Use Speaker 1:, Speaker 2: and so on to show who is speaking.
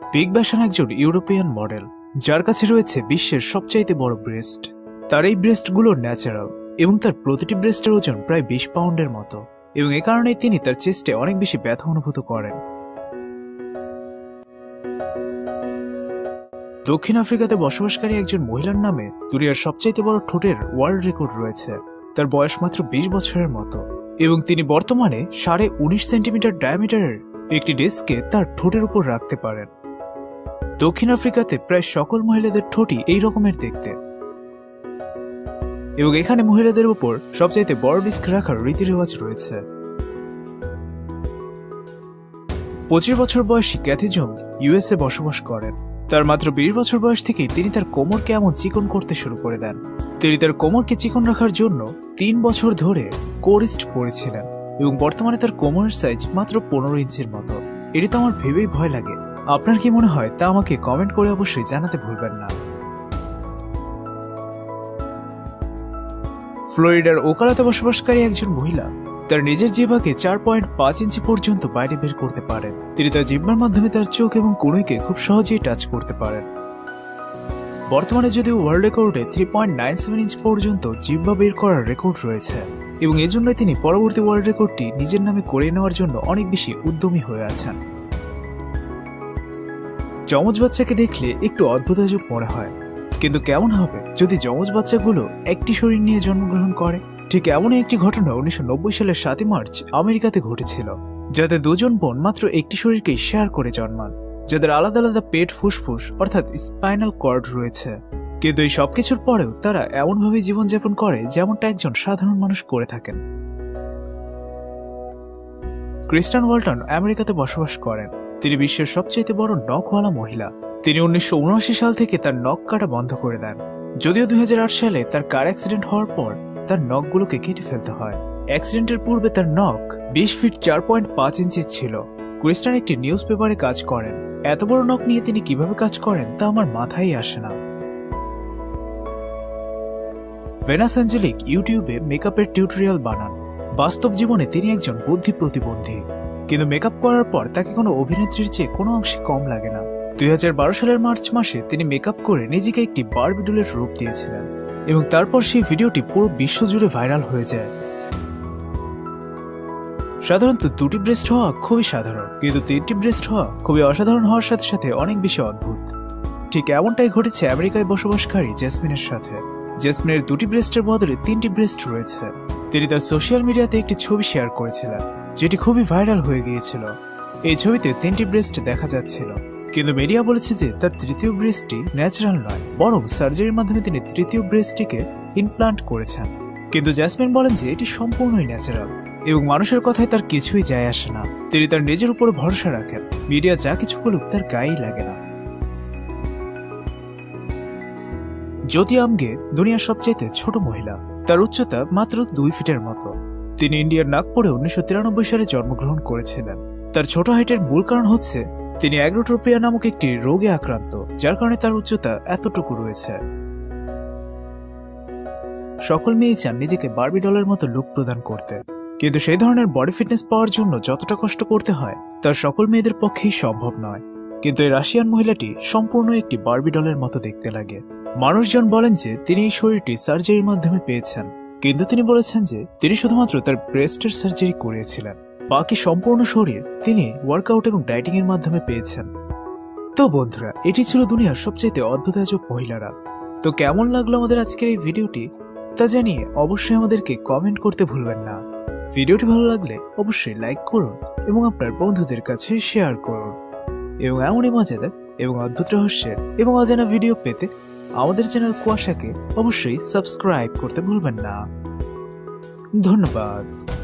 Speaker 1: Pig ব্যাশন একজন European model, যার কাছে রয়েছে বিশ্বের সবচাইতে বড় ব্রেস্ট। তার এই ব্রেস্টগুলো ন্যাচারাল এবং তার প্রতিটি ব্রেস্টের ওজন প্রায় 20 পাউন্ডের মতো, এবং এ কারণেই তিনি তার চেস্টে অনেক বেশি ব্যথা অনুভূত করেন। দক্ষিণ আফ্রিকাতে বসবাসকারী একজন মহিলার নামে দুনিয়ার সবচাইতে বড় ঠোঁটের ওয়ার্ল্ড রেকর্ড রয়েছে। তার বয়স মাত্র 20 বছরের মতো, এবং তিনি বর্তমানে 19.5 সেন্টিমিটার ডায়ামিটারের একটি ডিস্ককে তার ঠোঁটের উপর রাখতে পারেন। দক্ষিণ আফ্রিকাতে প্রায় সকল মহিলাদের ঠোঁটই এই রকমের দেখতে, এবং এখানে মহিলাদের উপর সবচাইতে বড় ডিস্ক রাখার রীতিরেওয়াজ রয়েছে। 25 বছর বয়সী ক্যাথি জং ইউএসএ বসবাস করেন। তার মাত্র 20 বছর বয়স থেকেই তিনি তার কোমরকে এমন চিকন করতে শুরু করে দেন। তিনি তার কোমরকে চিকন রাখার জন্য 3 বছর ধরে কোরিস্ট পড়েছিলেন, এবং বর্তমানে তার কোমরের সাইজ মাত্র 15 ইঞ্চির মতো। এটি তো আমার ভেবেই ভয় লাগে। আপনার কি মনে হয় তা আমাকে কমেন্ট করে অবশ্যই জানাতে ভুলবেন না। ফ্লোরিডার ওকালাতে বসবাসকারী একজন মহিলা তার নিজের জিহ্বাকে 4.5 ইঞ্চি পর্যন্ত বাইরে বের করতে পারেন। তিনি তার জিহ্বার মাধ্যমে তার চোখ এবং কনুইকে খুব সহজেই টাচ করতে পারেন। বর্তমানে যদিও ওয়ার্ল্ড রেকর্ডে 3.97 ইঞ্চ পর্যন্ত জিহ্বা বের করার রেকর্ড রয়েছে, এবং এজন্য তিনি পরবর্তী ওয়ার্ল্ড রেকর্ডটি নিজের নামে করিয়ে নেওয়ার জন্য অনেক বেশি উদ্যমী হয়ে আছেন। যমজ বাচ্চাকে দেখলে একটু অদ্ভুতাজব মনে হয়, কিন্তু কেমন হবে যদি যমজ বাচ্চাগুলো একটি শরীর নিয়ে জন্মগ্রহণ করে? ঠিক এমনই একটি ঘটনা 1990 সালের 7 মার্চ আমেরিকাতে ঘটেছিল, যাতে দুজন বোন মাত্র একটি শরীরকেই শেয়ার করে জন্মান, যাদের আলাদা আলাদা পেট, ফুসফুস অর্থাৎ স্পাইনাল কর্ড রয়েছে। কিন্তু এই সবকিছুর পরেও তারা এমনভাবে জীবনযাপন করে যেমনটা একজন সাধারণ মানুষ করে থাকেন। ক্রিস্টান ওয়ালটন আমেরিকাতে বসবাস করেন। তিনি বিশ্বের সবচেয়ে বড় নখওয়ালা মহিলা। তিনি 1979 সাল থেকে তার নখ কাটা বন্ধ করে দেন, যদিও 2008 সালে তার কার অ্যাক্সিডেন্ট হওয়ার পর তার নখগুলোকে কেটে ফেলতে হয়। অ্যাক্সিডেন্টের পূর্বে তার নখ 20 ফিট 4.5 ইঞ্চি ছিল। ক্রিস্টান একটি নিউজ পেপারে কাজ করেন। এত বড় নখ নিয়ে তিনি কিভাবে কাজ করেন তা আমার মাথায় আসে না। ভেনাস অ্যাঞ্জেলিক ইউটিউবে মেকআপের টিউটোরিয়াল বানান। বাস্তব জীবনে তিনি একজন বুদ্ধি প্রতিবন্ধী, কিন্তু মেকআপ করার পর তাকে কোনো অভিনেত্রীর চেয়ে কোনো অংশে কম লাগে না। 2012 সালের মার্চ মাসে তিনি মেকআপ করে নিজেকে একটি বারবি ডলের রূপ দিয়েছিলেন, এবং তারপর সেই ভিডিওটি পুরো বিশ্ব জুড়ে ভাইরাল হয়ে যায়। সাধারণত 2টি ব্রেস্ট হওয়া খুবই সাধারণ, কিন্তু 3টি ব্রেস্ট হওয়া খুবই অসাধারণ হওয়ার সাথে সাথে অনেক বেশি অদ্ভুত। ঠিক এমনটাই ঘটেছে আমেরিকায় বসবাসকারী জেসমিনের সাথে। জেসমিনের 2টি ব্রেস্টের বদলে 3টি ব্রেস্ট রয়েছে। তিনি তার সোশ্যাল মিডিয়াতে একটি ছবি শেয়ার করেছিলেন, যেটি খুবই ভাইরাল হয়ে গিয়েছিল। এই ছবিতে 3টি ব্রেস্ট দেখা যাচ্ছিল, কিন্তু মিডিয়া বলেছে যে তার তৃতীয় ব্রেস্টটি ন্যাচারাল নয়, বরং সার্জারির মাধ্যমে তিনি তৃতীয় ব্রেস্টটিকে ইমপ্লান্ট করেছেন। কিন্তু জেসমিন বলেন যে এটি সম্পূর্ণই ন্যাচারাল, এবং মানুষের কথায় তার কিছুই যায় আসে না। তিনি তার নিজের উপর ভরসা রাখেন। মিডিয়া যা কিছু বলুক তার গায়েই লাগে না। জ্যোতি আমগে দুনিয়ার সবচেয়ে ছোট মহিলা। তার উচ্চতা মাত্র 2 ফিটের মতো। তিনি ইন্ডিয়ার নাগপুরে 1993 সালে জন্মগ্রহণ করেছিলেন। তার ছোট হাইটের মূল কারণ হচ্ছে তিনি অ্যাগ্রোট্রপিয়া নামক একটি রোগে আক্রান্ত, যার কারণে তার উচ্চতা এতটুকু রয়েছে। সকল মেয়েই চান নিজেকে বারবি ডলের মতো লুক প্রদান করতে, কিন্তু সেই ধরনের বডি ফিটনেস পাওয়ার জন্য যতটা কষ্ট করতে হয় তা সকল মেয়েদের পক্ষেই সম্ভব নয়। কিন্তু এই রাশিয়ান মহিলাটি সম্পূর্ণ একটি বারবি ডলের মতো দেখতে লাগে। মানুষজন বলেন যে তিনি এই শরীরটি সার্জারির মাধ্যমে পেয়েছেন, কিন্তু তিনি বলেছেন যে তিনি শুধুমাত্র তার ব্রেস্টের সার্জারি করিয়েছিলেন। বাকি সম্পূর্ণ শরীর তিনি ওয়ার্কআউট এবং ডায়েটিং এর মাধ্যমে পেয়েছেন। তো বন্ধুরা, এটি ছিল দুনিয়ার সবচেয়ে অদ্ভুতাজব মহিলারা। তো কেমন লাগলো আমাদের আজকের এই ভিডিওটি তা জানিয়ে অবশ্যই আমাদেরকে কমেন্ট করতে ভুলবেন না। ভিডিওটি ভালো লাগলে অবশ্যই লাইক করুন এবং আপনার বন্ধুদের কাছে শেয়ার করুন, এবং এমনই মজাদার এবং অদ্ভুত রহস্যের এবং অজানা ভিডিও পেতে আমাদের চ্যানেল কুয়াশাকে অবশ্যই সাবস্ক্রাইব করতে ভুলবেন না। ধন্যবাদ।